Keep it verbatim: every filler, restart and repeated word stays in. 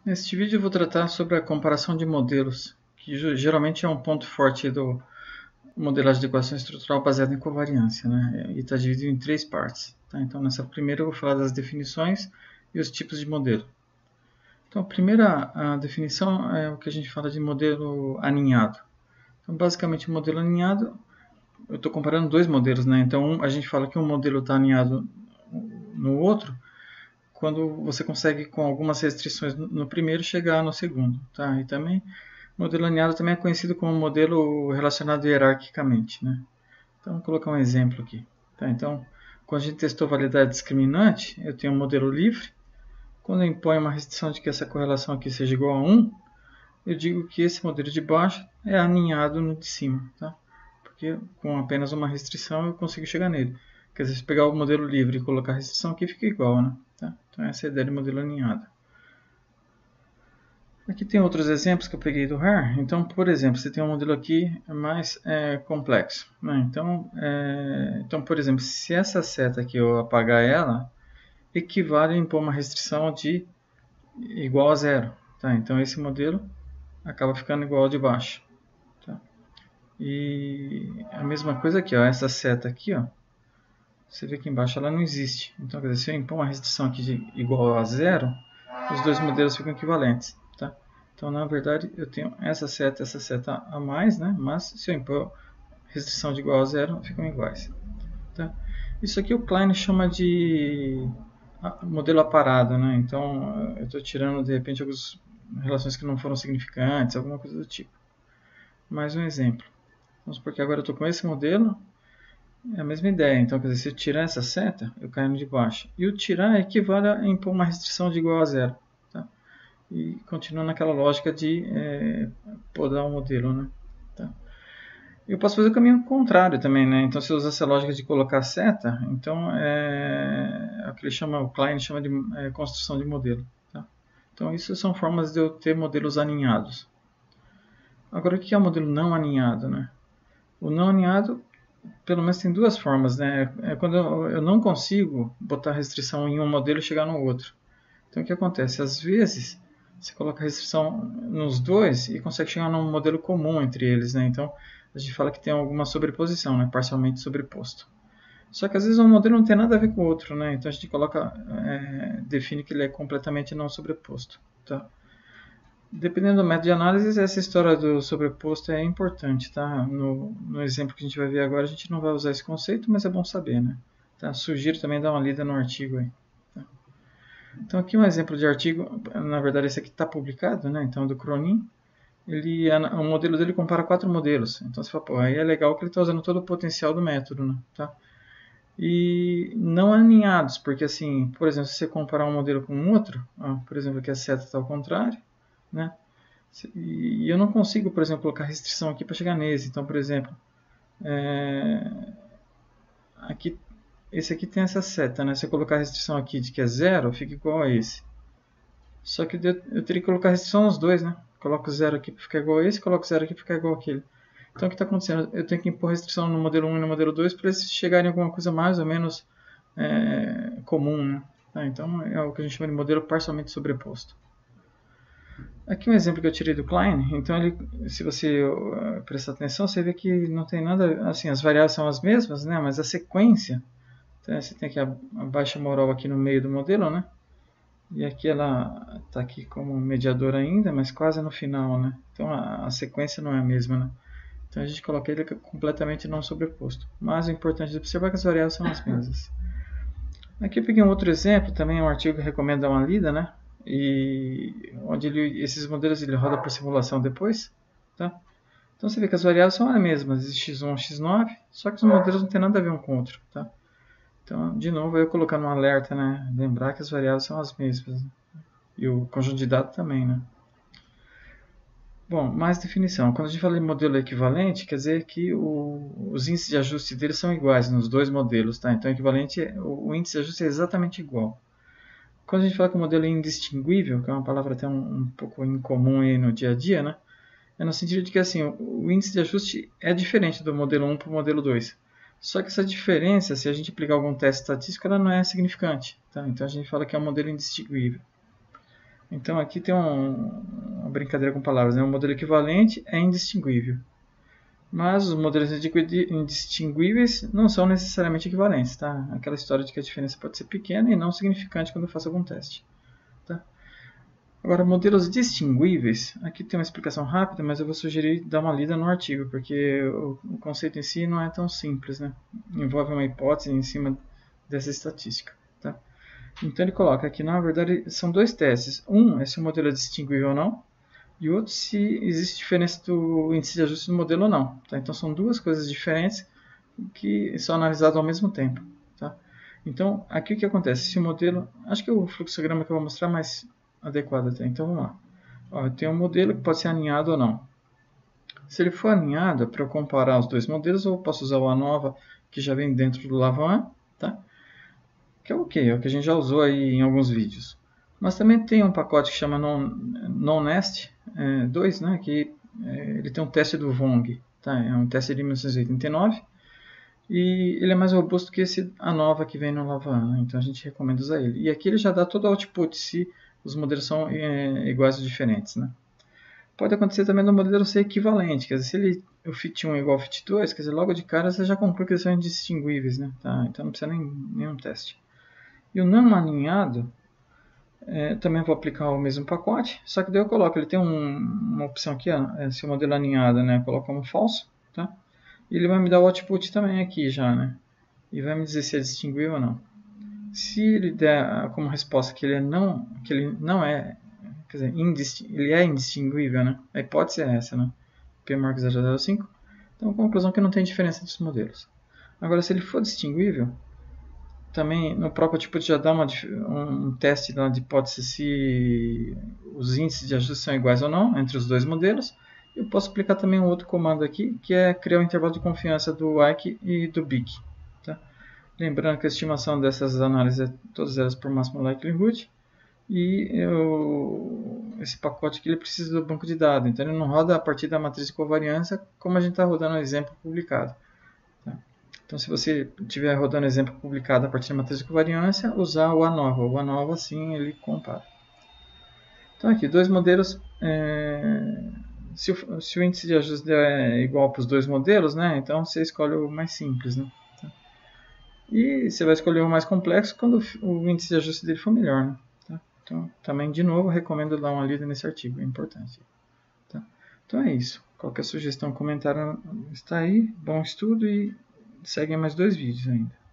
Neste vídeo eu vou tratar sobre a comparação de modelos, que geralmente é um ponto forte do modelagem de equação estrutural baseada em covariância, né? E está dividido em três partes. Tá? Então, nessa primeira eu vou falar das definições e os tipos de modelo. Então, a primeira a definição é o que a gente fala de modelo aninhado. Então, basicamente, o modelo aninhado, eu estou comparando dois modelos, né? Então, a gente fala que um modelo está aninhado no outro, quando você consegue, com algumas restrições no primeiro, chegar no segundo. Tá? E também, modelo aninhado também é conhecido como modelo relacionado hierarquicamente. Né? Então, vou colocar um exemplo aqui. Tá? Então, quando a gente testou validade discriminante, eu tenho um modelo livre. Quando eu imponho uma restrição de que essa correlação aqui seja igual a um, eu digo que esse modelo de baixo é aninhado no de cima. Tá? Porque com apenas uma restrição eu consigo chegar nele. Quer dizer, se pegar o modelo livre e colocar a restrição aqui, fica igual, né? Tá? Então essa é a ideia de modelo aninhado. Aqui tem outros exemplos que eu peguei do R A R. Então, por exemplo, você tem um modelo aqui mais é, complexo. Né? Então, é, então, por exemplo, se essa seta aqui eu apagar ela, equivale a impor uma restrição de igual a zero. Tá? Então esse modelo acaba ficando igual ao de baixo. Tá? E a mesma coisa aqui, ó, essa seta aqui, ó, você vê que embaixo ela não existe. Então, quer dizer, se eu impor uma restrição aqui de igual a zero, os dois modelos ficam equivalentes. Tá? Então, na verdade, eu tenho essa seta e essa seta a mais, né? Mas se eu impor restrição de igual a zero, ficam iguais. Tá? Isso aqui o Klein chama de modelo aparado. Né? Então, eu estou tirando, de repente, algumas relações que não foram significantes, alguma coisa do tipo. Mais um exemplo. Vamos supor que agora eu estou com esse modelo. É a mesma ideia. Então, quer dizer, se eu tirar essa seta, eu caio no de baixo. E o tirar equivale a impor uma restrição de igual a zero. Tá? E continua naquela lógica de é, podar o modelo. Né? Tá? Eu posso fazer o caminho contrário também. Né? Então, se eu usar essa lógica de colocar seta, então é, é o que ele chama, o Klein chama de é, construção de modelo. Tá? Então, isso são formas de eu ter modelos aninhados. Agora, o que é o modelo não aninhado? Né? O não aninhado, pelo menos tem duas formas, né? É quando eu não consigo botar restrição em um modelo e chegar no outro. Então o que acontece? Às vezes você coloca restrição nos dois e consegue chegar num modelo comum entre eles, né? Então a gente fala que tem alguma sobreposição, né? Parcialmente sobreposto. Só que às vezes um modelo não tem nada a ver com o outro, né? Então a gente coloca, é, define que ele é completamente não sobreposto, tá? Dependendo do método de análise, essa história do sobreposto é importante, tá? No, no exemplo que a gente vai ver agora, a gente não vai usar esse conceito, mas é bom saber, né? Tá? Sugiro também dar uma lida no artigo aí. Tá? Então aqui um exemplo de artigo, na verdade esse aqui está publicado, né? Então do Cronin, ele, o modelo dele compara quatro modelos. Então você fala, pô, aí é legal que ele está usando todo o potencial do método, né? Tá? E não alinhados, porque assim, por exemplo, se você comparar um modelo com outro, ó, por exemplo, aqui a seta está ao contrário, né? E eu não consigo, por exemplo, colocar restrição aqui para chegar nesse. Então, por exemplo, é... aqui, esse aqui tem essa seta, né? Se eu colocar a restrição aqui de que é zero, fica igual a esse. Só que eu teria que colocar restrição nos dois, né? Coloco zero aqui para ficar igual a esse, coloco zero aqui para ficar igual àquele. Então, o que está acontecendo? Eu tenho que impor restrição no modelo um e no modelo dois para eles chegarem a alguma coisa mais ou menos é, comum, né? Tá, então, é o que a gente chama de modelo parcialmente sobreposto. Aqui um exemplo que eu tirei do Klein. Então, ele, se você uh, prestar atenção, você vê que não tem nada, assim, as variáveis são as mesmas, né? Mas a sequência, então, você tem aqui a, a baixa moral aqui no meio do modelo, né? E aqui ela está aqui como mediador ainda, mas quase no final, né? Então, a, a sequência não é a mesma, né? Então, a gente coloca ele completamente não sobreposto. Mas o importante de observar é que as variáveis são as mesmas. Aqui eu peguei um outro exemplo, também um artigo que recomenda uma lida, né? E onde ele, esses modelos ele roda por simulação depois, tá? Então você vê que as variáveis são as mesmas, existe x um, x nove, só que os modelos não tem nada a ver um com o outro, tá? Então, de novo, eu colocar no alerta, né? Lembrar que as variáveis são as mesmas, né? E o conjunto de dados também, né? Bom, mais definição. Quando a gente fala de modelo equivalente, quer dizer que o, os índices de ajuste deles são iguais nos dois modelos, tá? Então, equivalente, o, o índice de ajuste é exatamente igual. Quando a gente fala que o modelo é indistinguível, que é uma palavra até um, um pouco incomum aí no dia a dia, né? É no sentido de que assim, o, o índice de ajuste é diferente do modelo um para o modelo dois. Só que essa diferença, se a gente aplicar algum teste estatístico, ela não é significante. Tá? Então a gente fala que é um modelo indistinguível. Então aqui tem um, uma brincadeira com palavras, né? O modelo equivalente é indistinguível. Mas os modelos indistinguíveis não são necessariamente equivalentes, tá? Aquela história de que a diferença pode ser pequena e não significante quando eu faço algum teste. Tá? Agora, modelos distinguíveis, aqui tem uma explicação rápida, mas eu vou sugerir dar uma lida no artigo, porque o, o conceito em si não é tão simples, né? Envolve uma hipótese em cima dessa estatística. Tá? Então ele coloca aqui, na verdade, são dois testes. Um é se o modelo é distinguível ou não, e outro se existe diferença do índice de ajuste do modelo ou não. Tá? Então são duas coisas diferentes que são analisadas ao mesmo tempo. Tá? Então aqui o que acontece? Se o modelo, acho que é o fluxograma que eu vou mostrar mais adequado até. Então vamos lá. Ó, eu tenho um modelo que pode ser alinhado ou não. Se ele for alinhado, para eu comparar os dois modelos, eu posso usar o ANOVA que já vem dentro do Lavaan, tá? Que é ok, é o que a gente já usou aí em alguns vídeos. Mas também tem um pacote que chama non-nest dois, né, que é, ele tem um teste do Vong, tá? É um teste de mil novecentos e oitenta e nove e ele é mais robusto que esse ANOVA que vem no Lavaan, né? Então a gente recomenda usar ele. E aqui ele já dá todo o output se os modelos são é, iguais ou diferentes, né? Pode acontecer também no modelo ser equivalente, quer dizer, se ele, o fit um é igual ao fit dois, quer dizer, logo de cara você já conclui que eles são indistinguíveis, né? Tá? Então não precisa nem nenhum teste. E o não alinhado, é, também vou aplicar o mesmo pacote, só que daí eu coloco, ele tem um, uma opção aqui, ó, é, se o modelo é alinhado, né, eu coloco como falso, tá? E ele vai me dar o output também aqui já, né? E vai me dizer se é distinguível ou não. Se ele der como resposta que ele, é não, que ele não é, quer dizer, ele é indistinguível, né? A hipótese é essa, né? P maior que zero vírgula zero cinco. Então, a conclusão é que não tem diferença entre os modelos. Agora, se ele for distinguível, também no próprio tipo já dá uma, um teste de hipótese se os índices de ajuste são iguais ou não entre os dois modelos. Eu posso aplicar também um outro comando aqui, que é criar o um intervalo de confiança do Ike e do B I C. Tá? Lembrando que a estimação dessas análises é todas elas por máximo likelihood. E eu, esse pacote aqui ele precisa do banco de dados, então ele não roda a partir da matriz de covariância como a gente está rodando o exemplo publicado. Tá? Então, se você estiver rodando exemplo publicado a partir da matriz de covariância, usar o ANOVA. O ANOVA, sim, ele compara. Então, aqui, dois modelos. É, se, o, se o índice de ajuste é igual para os dois modelos, né, então você escolhe o mais simples. Né, tá? E você vai escolher o mais complexo quando o índice de ajuste dele for melhor. Né, tá? Então, também, de novo, recomendo dar uma lida nesse artigo, é importante. Tá? Então, é isso. Qualquer sugestão, comentário está aí. Bom estudo e seguem mais dois vídeos ainda.